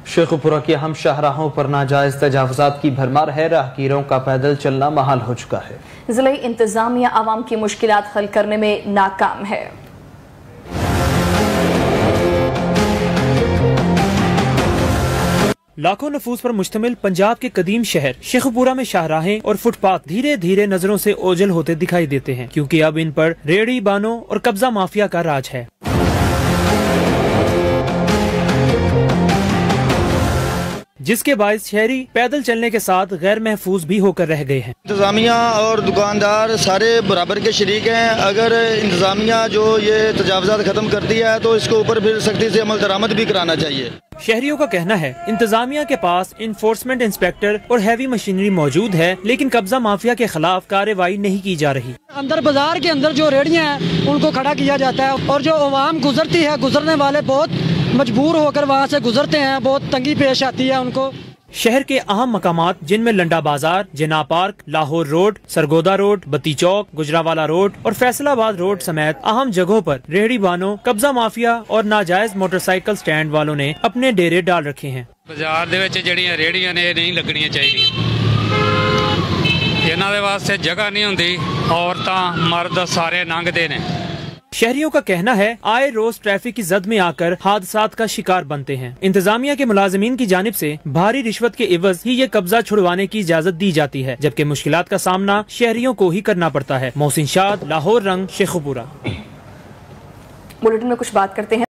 شیخوپورہ کی اہم شاہراہوں پر ناجائز تجاوزات کی بھرمار ہے، راہگیروں کا پیدل چلنا محال ہو چکا ہے۔ ضلعی انتظامیہ عوام کی مشکلات حل کرنے میں ناکام ہے۔ لاکھوں نفوس پر مشتمل پنجاب کے قدیم شہر شیخوپورہ میں شاہراہیں اور فٹ پاتھ دھیرے دھیرے نظروں سے اوجھل ہوتے دکھائی دیتے ہیں، کیونکہ اب ان پر ریڑھی بانوں اور قبضہ مافیا کا راج ہے۔ جس کے باعث شہری پیدل چلنے کے ساتھ غیر محفوظ بھی ہو کر رہ گئے ہیں۔ انتظامیہ اور دکاندار سارے برابر کے شریک ہیں۔ اگر انتظامیہ جو یہ تجاوزات ختم کرتی ہے تو اس کے اوپر پھر سختی سے عمل درآمد بھی کرانا چاہیے۔ شہریوں کا کہنا ہے انتظامیہ کے پاس انفورسمنٹ انسپیکٹر اور ہیوی مشینری موجود ہے، لیکن قبضہ مافیا کے خلاف کارروائی نہیں کی جا رہی۔ اندر بازار کے اندر جو ریڑیاں ہیں ان کو کھڑا کیا جاتا ہے، اور جو عوام گزرتی ہے، گزرنے والے بہت مجبور ہو کر وہاں سے گزرتے ہیں، بہت تنگی پیش آتی ہے ان کو۔ شہر کے اہم مقامات جن میں Landa Bazaar, Jinnah park, Lahore road, Sargodha road, Batti Chowk, Gujranwala road اور فیصل آباد روڈ سمیت اہم جگہوں پر ریڑھی بانوں، قبضہ مافیا اور ناجائز موٹر سائیکل سٹینڈ والوں نے اپنے ڈیرے ڈال رکھے ہیں۔ بازار دے وچ جڑیاں ریڑیاں نے نہیں لگنیاں چاہیے، انہاں دے واسطے جگہ نہیں ہوندی، عورتاں مرد سارے لنگدے نے۔ شہریوں کا کہنا ہے آئے روز ٹریفک کی زد میں آ کر حادثات کا شکار بنتے ہیں۔ انتظامیہ کے ملازمین کی جانب سے بھاری رشوت کے عوض ہی یہ قبضہ چھڑوانے کی اجازت دی جاتی ہے، جبکہ مشکلات کا سامنا شہریوں کو ہی کرنا پڑتا ہے۔ محسن شاد، لاہور رنگ، شیخوپورہ۔ بلیٹن میں کچھ بات کرتے ہیں۔